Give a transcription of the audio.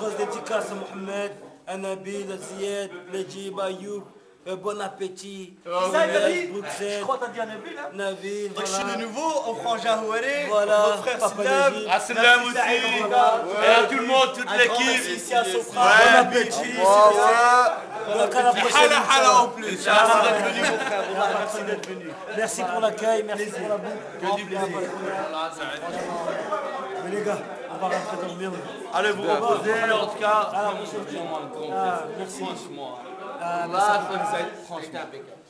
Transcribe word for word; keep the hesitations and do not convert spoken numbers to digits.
grosse dédicace à Mohamed, à Nabil, à Zied, Najib, Ayoub. Euh, bon appétit. Oh, ça, Zied, dit, Bruxelles. je crois que t'as dit à Nabil, hein. Nabil, Donc, je voilà. suis de nouveau au frangin Houari, Voilà, notre frère Papa Sidam. Najib. À Saddam aussi. Merci, Saïd, Et à tout le monde, toute un grand merci l'équipe. ici à Sopra. Ouais. Bon appétit. Donc à la prochaine. Hala hala en plus. Merci d'être venu, mon frère. Voilà, merci d'être venu. Merci pour l'accueil, merci pour la bouffe. Que du plaisir. Mais les gars, on va rentrer dormir. Allez vous reposer en tout cas. À la prochaine. Ah, merci. Franchement. Ah, Là, ça fait franchement.